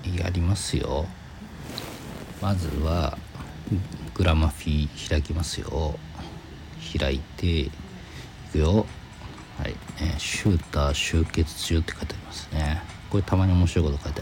やりますよ。まずはグラマフィー開きますよ。開いていくよ。はい、シューター集結中って書いてありますね。これたまに面白いこと書いて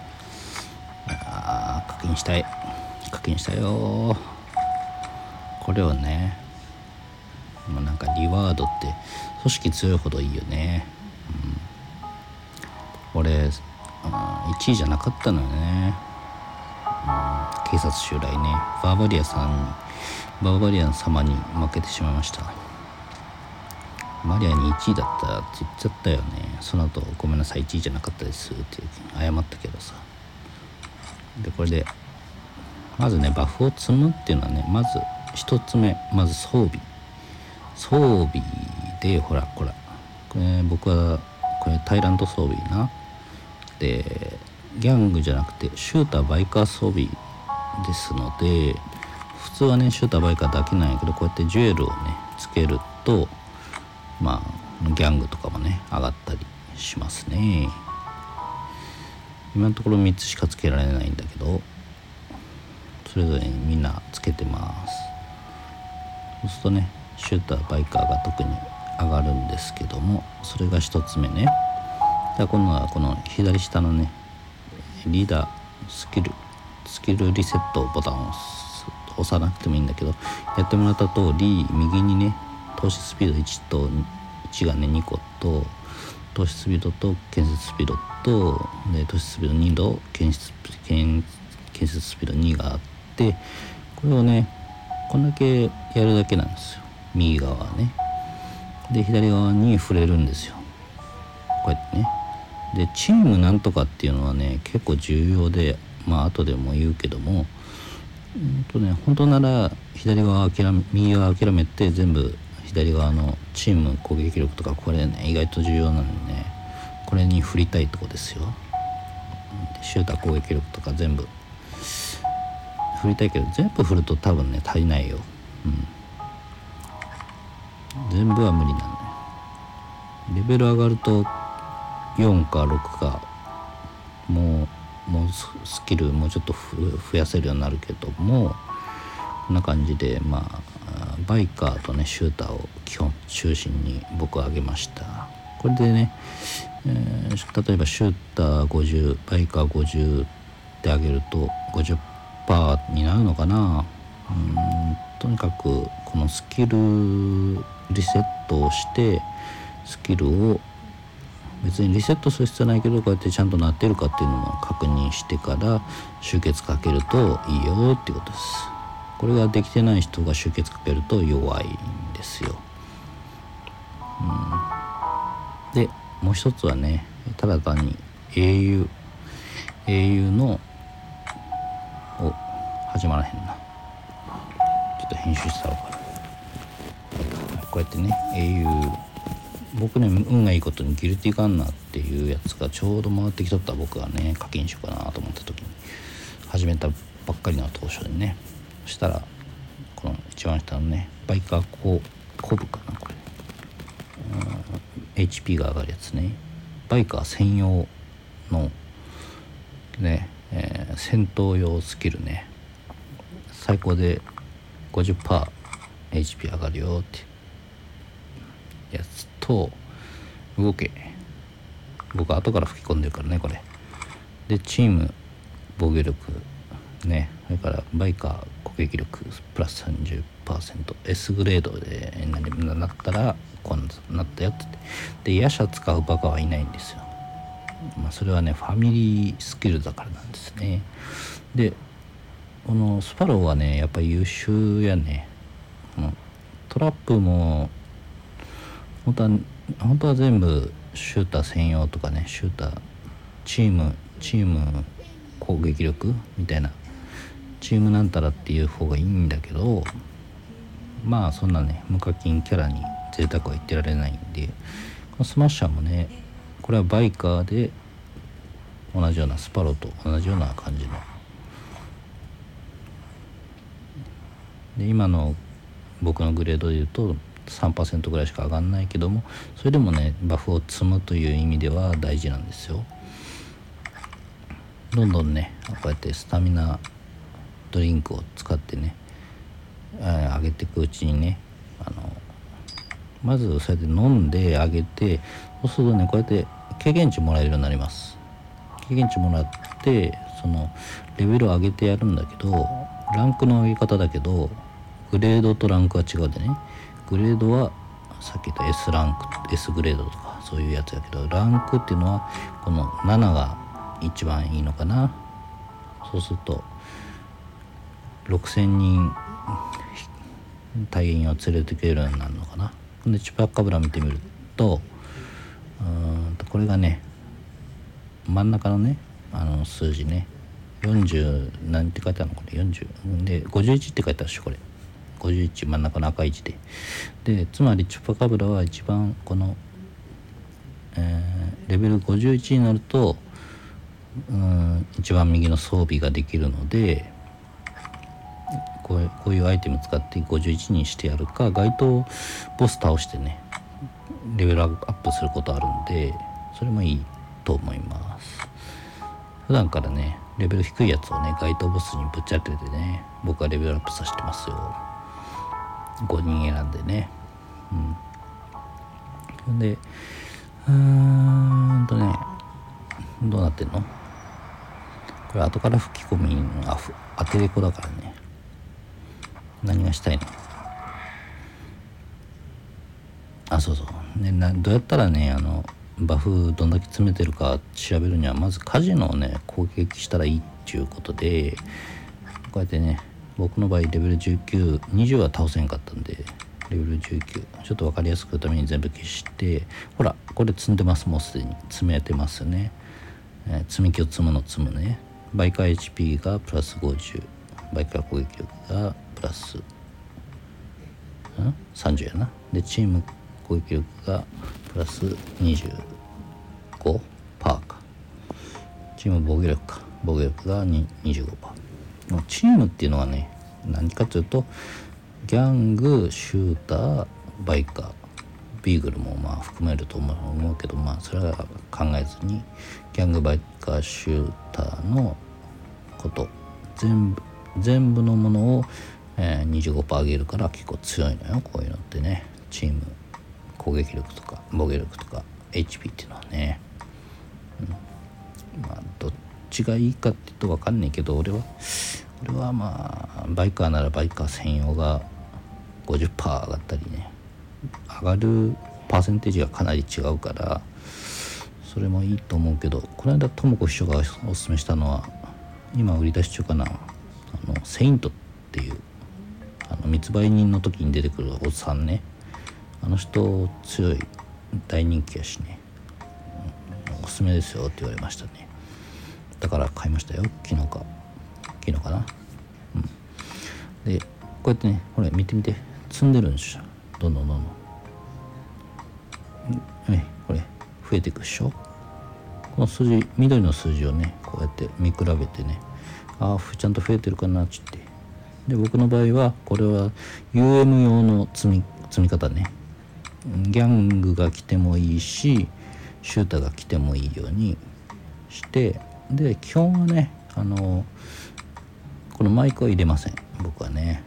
ある。課金したよ。これをね、なんかリワードって組織強いほどいいよね。俺1位じゃなかったのよね。警察襲来ね、バーバリアン様に負けてしまいました。マリアに1位だったって言っちゃったよね。その後ごめんなさい1位じゃなかったですって謝ったけどさ。でこれでまずねバフを積むっていうのはね、まず一つ目、まず装備でほらこれ僕はこれタイラント装備なで、ギャングじゃなくてシューターバイカー装備ですので、普通はねシューターバイカーだけなんやけど、こうやってジュエルをねつけるとギャングとかもね上がったりしますね。今のところ3つしかつけられないんだけど、それぞれにみんなつけてます。そうするとねシューターバイカーが特に上がるんですけども、それが1つ目ね。今度はこの左下のねリーダースキルリセットボタンを押さなくてもいいんだけど、やってもらった通り右にね投資スピード1がね2個と、投資スピードと建設スピードとで投資スピード2と建設スピード2があって、これをねこんだけやるだけなんですよ。右側はね。で左側に触れるんですよ、こうやってね。でチームなんとかっていうのはね結構重要で、後でも言うけども、本当なら右側諦めて全部左側のチーム攻撃力とか、これね意外と重要なのでね、これに振りたいとこですよ。シューター攻撃力とか全部振りたいけど、全部振ると多分ね足りないよ。全部は無理なのよ。レベル上がると4か6かもうスキルもうちょっと増やせるようになるけども、こんな感じでバイカーとねシューターを基本中心に僕は上げました。これでね、例えばシューター50バイカー50で上げると 50% になるのかな。とにかくこのスキルリセットをしてスキルを別にリセットする必要ないけど、こうやってちゃんとなってるかっていうのも確認してから集結かけるといいよっていうことです。これができてない人が集結かけると弱いんですよ。でもう一つはね、ただ単に英雄の始まらへんな。ちょっと編集したろうかな。こうやってね英雄、僕ね運がいいことにギルティガンナーっていうやつがちょうど回ってきとった。僕がね課金しようかなと思った時に始めたばっかりの当初でね、そしたらこの一番下のねバイカーコブかな、これHP が上がるやつね、バイカー専用のね、戦闘用スキルね、最高で 50%HP 上がるよってやつと、動け、僕後から吹き込んでるからねこれで、チーム防御力ね、それからバイカー攻撃力プラス 30% S グレードでなったらこうなったよって。で夜叉使うバカはいないんですよ。それはねファミリースキルだからなんですね。でこのスパローはねやっぱり優秀やね。トラップも本当は全部シューター専用とかね、シューターチーム攻撃力みたいなチームなんたらっていう方がいいんだけど、そんなね無課金キャラに贅沢は言ってられないんで、このスマッシャーもねこれはバイカーで同じようなスパロと同じような感じので、今の僕のグレードで言うと 3% ぐらいしか上がんないけども、それでもねバフを積むという意味では大事なんですよ。 どんどんねこうやってスタミナドリンクを使ってね上げていくうちにねまずそうやって飲んで上げて、そうするとねこうやって経験値もらえるようになります。経験値もらってそのレベルを上げてやるんだけど、ランクの上げ方だけどグレードとランクは違うでね、グレードはさっき言った S ランク S グレードとかそういうやつやけど、ランクっていうのはこの7が一番いいのかな。そうすると6000人隊員を連れてくれるようになるのかな。でチュパカブラ見てみるとこれがね真ん中のね数字ね40何って書いてあるのこれ40で51って書いてあるでしょこれ51真ん中の赤い字でつまりチュパカブラは一番この、レベル51になると一番右の装備ができるのでこういうアイテム使って51にしてやるか、該当ボス倒してねレベルアップすることあるんでそれもいいと思います。普段からねレベル低いやつをね該当ボスにぶっちゃけてね僕はレベルアップさせてますよ。5人選んでね。でどうなってんのこれ後から吹き込みの当てれこだからね。何がしたいのそうね、どうやったらねバフどんだけ詰めてるか調べるにはまずカジノをね攻撃したらいいっていうことで、こうやってね僕の場合レベル1920は倒せんかったんでレベル19ちょっと分かりやすくために全部消して、ほらこれ積んでます。もうすでに積めてますね。積み木を積むの積むね。バイカー HP がプラス50、バイカー攻撃力がプラス30やな。でチーム攻撃力がプラス25%か。チーム防御力か、防御力が 25%。チームっていうのはね何かというとギャング、シューター、バイカー、ビーグルもまあ含めると思うけど、まあそれは考えずにギャング、バイカー、シューターのこと全部のものを、25% 上げるから結構強いのよこういうのってね。チーム攻撃力とか防御力とか HP っていうのはね、まあどっちがいいかって言うと分かんないけど俺はまあバイカーならバイカー専用が 50% 上がったりね、上がるパーセンテージがかなり違うからそれもいいと思うけど、この間ともこ秘書がおすすめしたのは今売り出し中かな、セイントっていう密売人の時に出てくるおっさんね、人強い大人気やしね、おすすめですよって言われましたね。だから買いましたよ。昨日かな。でこうやってねこれ見て積んでるんですよ。どんどんこれ増えていくでしょ。この数字緑の数字をねこうやって見比べてねちゃんと増えてるかなっつって、で僕の場合はこれは UM 用の積み方ね。ギャングが来てもいいしシューターが来てもいいようにして、で基本はねこのマイクは入れません僕はね。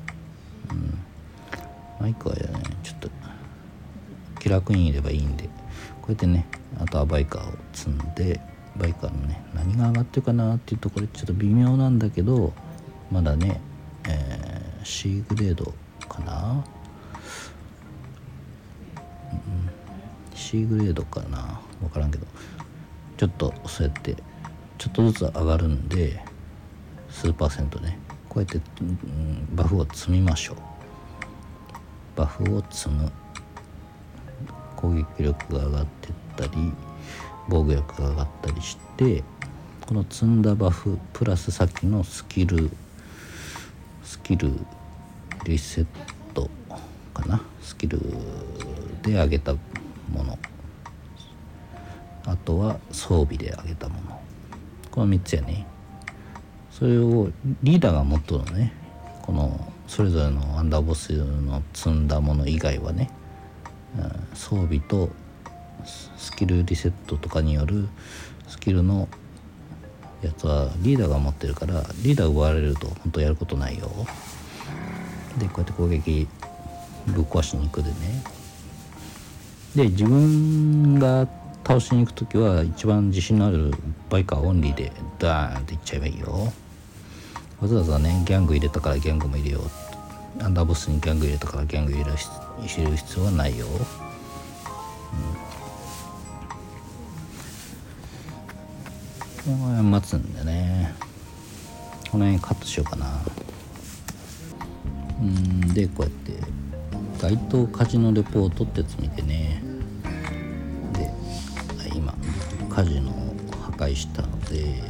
マイクはねちょっと気楽にいればいいんで、こうやってねあとはバイカーを積んで、バイカーのね何が上がってるかなっていうところちょっと微妙なんだけど、まだね、C グレードかな、C グレードかな分からんけど、ちょっとそうやってちょっとずつ上がるんで数パーセントねこうやって、バフを積みましょう。バフを積む、攻撃力が上がってったり防御力が上がったりして、この積んだバフプラスさっきのスキルリセットかな、スキルで上げたもの、あとは装備で上げたもの、この3つやね。それをリーダーが持っとるのね。このそれぞれのアンダーボスの積んだもの以外はね、装備とスキルリセットとかによるスキルのやつはリーダーが持ってるから、リーダー奪われると本当やることないよ。でこうやって攻撃ぶっ壊しに行くでね。で自分が倒しに行くときは一番自信のあるバイカーオンリーでダーンっていっちゃえばいいよ。わざわざねギャング入れたからギャングも入れよう、アンダーボスにギャング入れたからギャング入れる必要はないよ。この辺待つんでね、この辺カットしようかな。でこうやって街頭カジノレポートってやつ見てね。で今カジノを破壊したので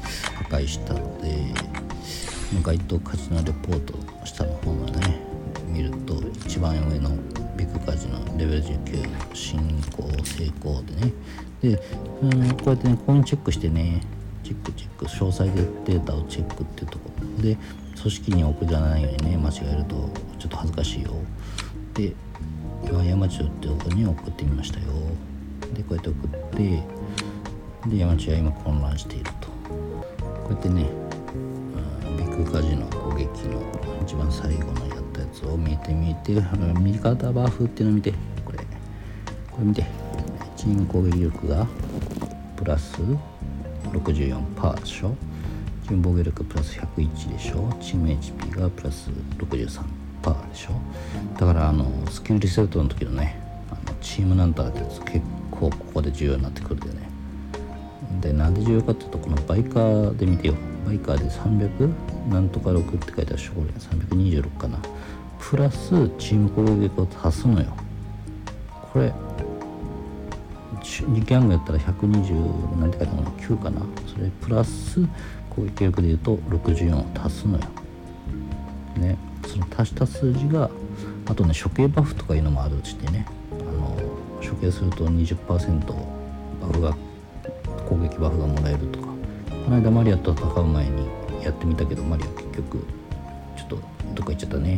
街頭カジノレポート下の方がね見ると、一番上のビッグカジノレベル19進行成功でね。でこうやってねコインチェックしてね、チェック詳細でデータをチェックっていうところで、組織に送らないようにね間違えるとちょっと恥ずかしいよ。で今山中ってところに送ってみましたよ。でこうやって送って、で山中は今混乱していると。こうやってねビッグカジノ攻撃の一番最後のやったやつを見て右肩バフっていうのを見て、これ見て、チーム攻撃力がプラス 64% でしょ、チーム防御力プラス101でしょ、チーム HP がプラス 63% でしょ。だからスキルリセットの時のねチームなんたらってやつ結構ここで重要になってくるんだよね。でなんで重要かっていうと、このバイカーで見てよ。バイカーで300なんとか6って書いてあるでしょ。これ326かな、プラスチーム攻撃を足すのよ。これギャングやったら120なんて書いてあるの9かな、それプラス攻撃力でいうと64を足すのよね。その足した数字があとね、処刑バフとかいうのもあるしてね、処刑すると 20% バフが攻撃バフがもらえるとか。この間マリアと戦う前にやってみたけど、マリア結局ちょっとどっか行っちゃったね。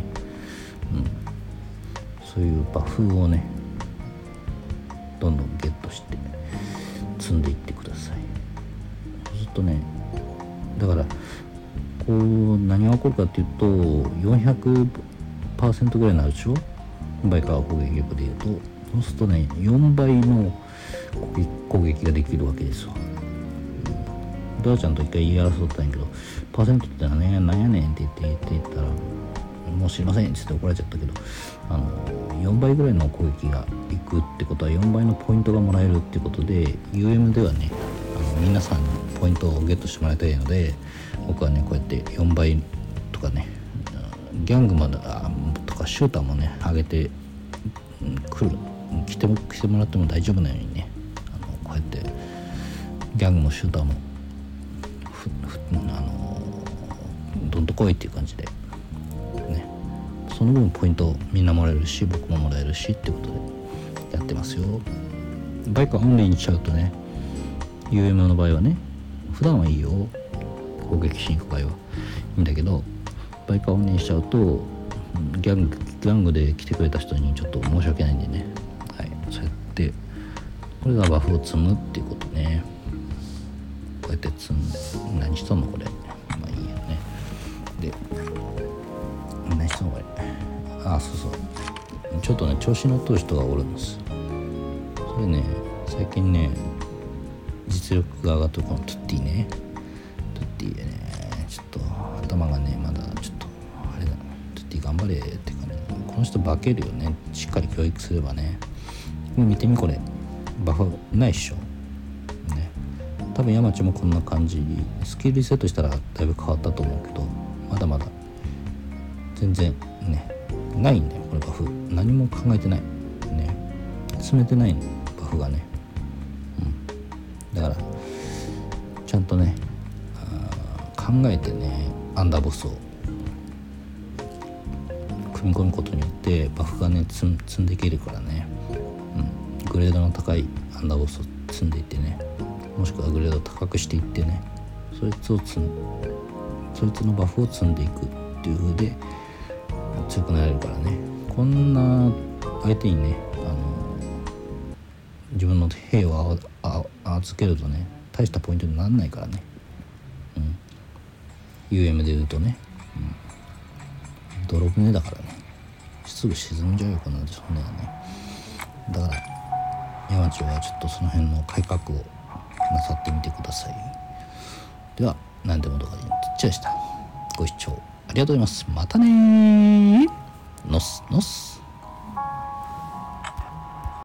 そういうバフをねどんどんゲットして積んでいってください。そうするとね、だからこう何が起こるかっていうと 400% ぐらいになるでしょ、バイカー攻撃力でいうと。そうするとね4倍の攻撃ができるわけですよ。ドアちゃんと一回言い争ったんやけど、パーセントってのはねなんやねんって言ったら、もう知りませんって言って怒られちゃったけど、4倍ぐらいの攻撃がいくってことは4倍のポイントがもらえるってことで、 UM ではね皆さんにポイントをゲットしてもらいたいので、僕はねこうやって4倍とかね、ギャングまでとかシューターもね上げて来てもらっても大丈夫なようにね、こうやってギャングもシューターもどんと来いっていう感じでね、その分ポイントみんなもらえるし僕ももらえるしってことでやってますよ。バイクオンリーにしちゃうとね、 UM の場合はね普段はいいよ、攻撃しに行く場合はいいんだけど、バイクオンリーにしちゃうとギャングで来てくれた人にちょっと申し訳ないんでね、はい、そうやってこれがバフを積むっていうことね。こうやって積んで、何しとんのこれ、まあいいやね。で何しとんのこれ、そうちょっとね調子乗っとる人がおるんです。それね最近ね実力が上がってるこのトゥッティね、トゥッティでねちょっと頭がねまだちょっとあれだ、トゥッティ頑張れっていうかね、この人化けるよね、しっかり教育すればね。見てみこれバフないっしょね。多分山地もこんな感じ、スキルリセットしたらだいぶ変わったと思うけど、まだまだ全然ねないんだよこれバフ。何も考えてないね、進めてないバフがね、だからちゃんとね考えてねアンダーボスを組み込むことによってバフがね積んでいけるからね、グレードの高いアンダーボスを積んでいってね、もしくはグレードを高くしていってね、そいつのバフを積んでいくっていう風で強くなれるからね。こんな相手にね自分の兵を預けるとね大したポイントにならないからね。 UM で言うとね、泥船だからね、すぐ沈んじゃうよこんな船はね。だから山町はちょっとその辺の改革をなさってみてください。では何でも動画につっちゃいでした。ご視聴ありがとうございます。またねー。のっすのっす。